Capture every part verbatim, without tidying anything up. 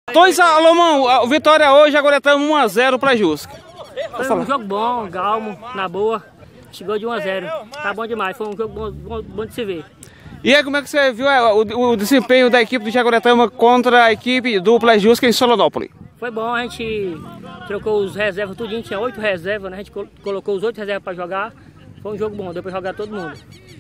Dois, Alomão, o Vitória hoje, agora estamos um a zero para Jusque. Foi um jogo bom, calmo, na boa. Chegou de um a zero. Tá bom demais, foi um jogo bom, bom, bom de se ver. E aí, como é que você viu é, o, o desempenho da equipe do Jaguaretama contra a equipe do Plejusque em Solonópolis? Foi bom, a gente trocou os reservas tudinho, tinha oito reservas, né? A gente colocou os oito reservas para jogar. Foi um jogo bom, deu para jogar todo mundo.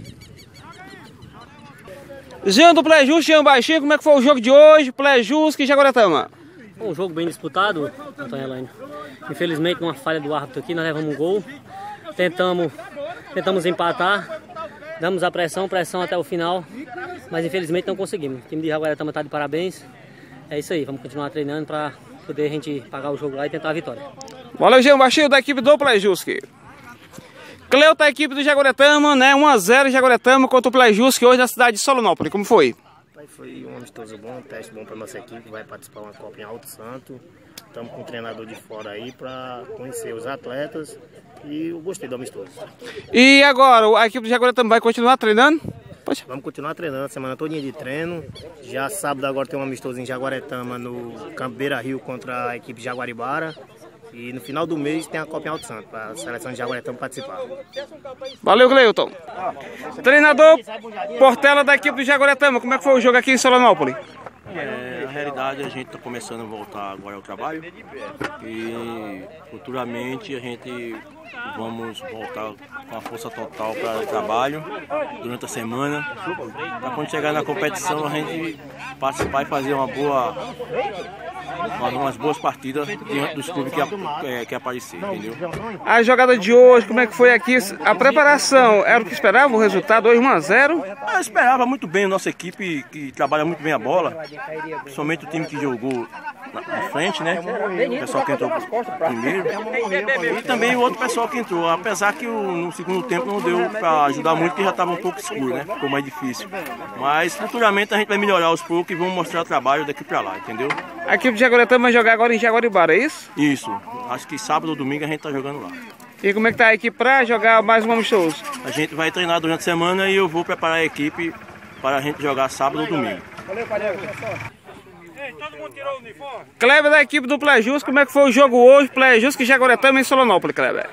Jean do Plejusque, Jean Baixinho, como é que foi o jogo de hoje, Plejusque e Jaguaretama? Um jogo bem disputado, Antônio Elaine. Infelizmente, numa falha do árbitro aqui, nós levamos um gol. Tentamos, tentamos empatar, damos a pressão, pressão até o final, mas infelizmente não conseguimos. O time de Jaguaretama está de parabéns. É isso aí, vamos continuar treinando para poder a gente pagar o jogo lá e tentar a vitória. Valeu, Jean Baixinho, da equipe do Plejusque. Cleuta, a equipe do Jaguaretama, né? um a zero Jaguaretama contra o Plejusque hoje na cidade de Solonópolis. Como foi? Foi um amistoso bom, um teste bom para nossa equipe, vai participar de uma Copa em Alto Santo. Estamos com um treinador de fora aí para conhecer os atletas e eu gostei do amistoso. E agora, a equipe do Jaguaretama vai continuar treinando? Poxa. Vamos continuar treinando, semana todinha de treino. Já sábado agora tem um amistoso em Jaguaretama no Campo Beira Rio contra a equipe Jaguaribara. E no final do mês tem a Copa em Alto Santo, para a seleção de Jaguaretama participar. Valeu, Cleuton. Treinador Portela da equipe do Jaguaretama, como é que foi o jogo aqui em Solonópolis? É, na realidade a gente está começando a voltar agora ao trabalho e futuramente a gente vamos voltar com a força total para o trabalho durante a semana, para quando chegar na competição a gente participar e fazer uma boa umas boas partidas diante dos clubes que, é, que aparecer, entendeu? A jogada de hoje, como é que foi aqui? A preparação, era o que esperava o resultado hoje, um a zero? Eu esperava muito bem a nossa equipe, que trabalha muito bem a bola, principalmente o time que jogou na, na frente, né? O pessoal que entrou primeiro e também o outro pessoal que entrou, apesar que o, no segundo tempo não deu para ajudar muito, que já estava um pouco escuro, né? Ficou mais difícil. Mas futuramente a gente vai melhorar os poucos e vamos mostrar o trabalho daqui para lá, entendeu? A equipe de Jaguaretama vai jogar agora em Jaguaribara, é isso? Isso. Acho que sábado ou domingo a gente tá jogando lá. E como é que tá a equipe para jogar mais um amistoso? A gente vai treinar durante a semana e eu vou preparar a equipe para a gente jogar sábado ou domingo. Valeu, Kleber da equipe do Plejusque, como é que foi o jogo hoje, Plejusque e Jaguaretama em Solonópolis, Kleber?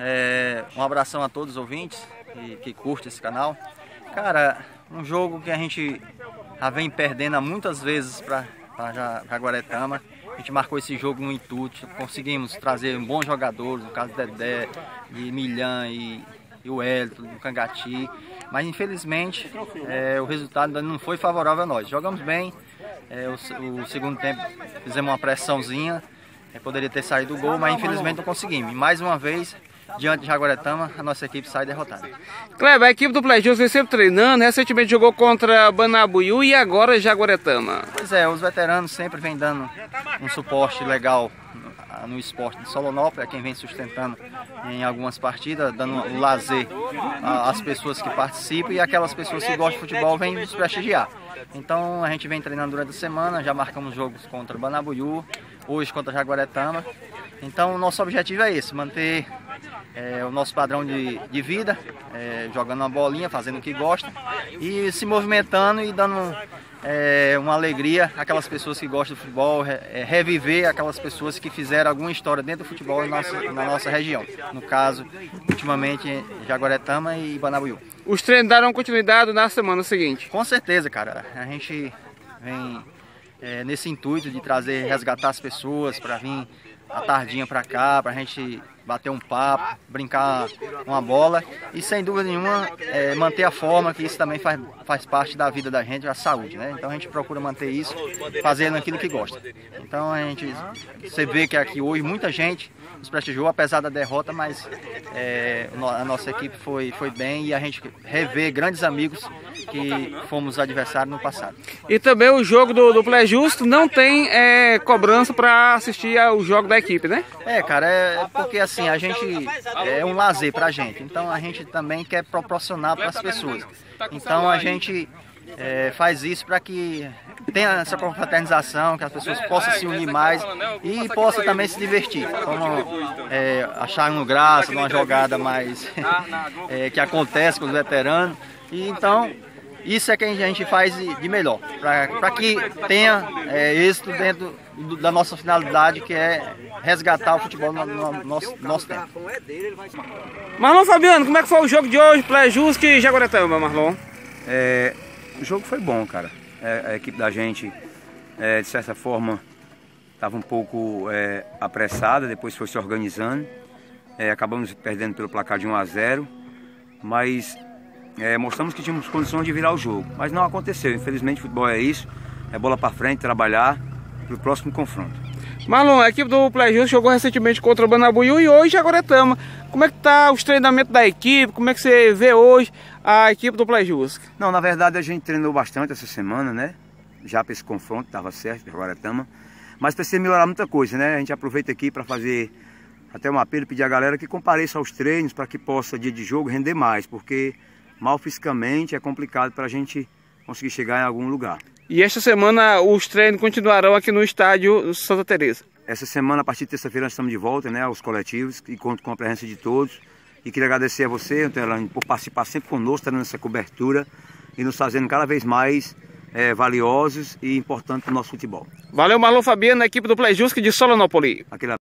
É, um abração a todos os ouvintes que, que curtem esse canal. Cara, um jogo que a gente já vem perdendo muitas vezes para Jaguaretama. A gente marcou esse jogo no intuito, conseguimos trazer bons jogadores, no caso do Dedé, de Milhã e, e o Hélito, do Cangati, mas infelizmente é, o resultado não foi favorável a nós. Jogamos bem, é, o, o segundo tempo fizemos uma pressãozinha, é, poderia ter saído o gol, mas infelizmente não conseguimos. E mais uma vez, diante de Jaguaretama, a nossa equipe sai derrotada. Kleber, a equipe do Plejusque vem sempre treinando, recentemente jogou contra Banabuiú e agora Jaguaretama. Pois é, os veteranos sempre vêm dando um suporte legal no esporte de Solonópolis, é quem vem sustentando em algumas partidas, dando um lazer às pessoas que participam e aquelas pessoas que gostam de futebol vêm nos prestigiar. Então a gente vem treinando durante a semana, já marcamos jogos contra Banabuiú, hoje contra Jaguaretama. Então o nosso objetivo é esse, manter é, o nosso padrão de, de vida, é, jogando uma bolinha, fazendo o que gosta e se movimentando e dando é, uma alegria àquelas pessoas que gostam de futebol, é, reviver aquelas pessoas que fizeram alguma história dentro do futebol na nossa, na nossa região. No caso, ultimamente, Jaguaretama e Banabuiú. Os treinos darão continuidade na semana seguinte? Com certeza, cara. A gente vem é, nesse intuito de trazer, resgatar as pessoas para vir à tardinha para cá, para a gente bater um papo, brincar uma bola e sem dúvida nenhuma é, manter a forma, que isso também faz, faz parte da vida da gente, a saúde, né? Então a gente procura manter isso, fazendo aquilo que gosta. Então a gente, você vê que aqui hoje muita gente nos prestigiou, apesar da derrota, mas é, a nossa equipe foi, foi bem e a gente revê grandes amigos que fomos adversários no passado. E também o jogo do, do Plejusque não tem é, cobrança para assistir ao jogo da equipe, né? É, cara, é porque assim, a gente é um lazer pra gente, então a gente também quer proporcionar para as pessoas. Então a gente é, faz isso para que tenha essa confraternização, que as pessoas possam se unir mais e possam também se divertir. Como é, achar um graça numa jogada mais é, que acontece com os veteranos. E então isso é que a gente faz de melhor, para que tenha é, êxito dentro do, da nossa finalidade, que é resgatar o futebol no, no nosso, nosso tempo. Marlon Fabiano, como é que foi o jogo de hoje, Plejusc e Jaguaretama, Marlon? É, o jogo foi bom, cara. É, a equipe da gente, é, de certa forma, estava um pouco é, apressada, depois foi se organizando. É, acabamos perdendo pelo placar de um a zero, mas é, mostramos que tínhamos condições de virar o jogo. Mas não aconteceu, infelizmente o futebol é isso, é bola para frente, trabalhar para o próximo confronto. Marlon, a equipe do Plejusc jogou recentemente contra o Banabuiú e hoje Jaguaretama. Como é que tá os treinamentos da equipe? Como é que você vê hoje a equipe do Plejusc? Não, na verdade a gente treinou bastante essa semana, né? Já para esse confronto, estava certo, Jaguaretama. Mas precisa melhorar muita coisa, né? A gente aproveita aqui para fazer até um apelo, pedir a galera que compareça aos treinos para que possa, dia de jogo, render mais, porque mal fisicamente é complicado para a gente conseguir chegar em algum lugar. E esta semana os treinos continuarão aqui no estádio Santa Teresa? Essa semana, a partir de terça-feira, nós estamos de volta, né, aos coletivos, e conto com a presença de todos. E queria agradecer a você, Antelane, por participar sempre conosco, dando essa cobertura e nos fazendo cada vez mais é, valiosos e importantes para o nosso futebol. Valeu, Marlon Fabiano, na equipe do Plejusc de Solonópolis. Aquele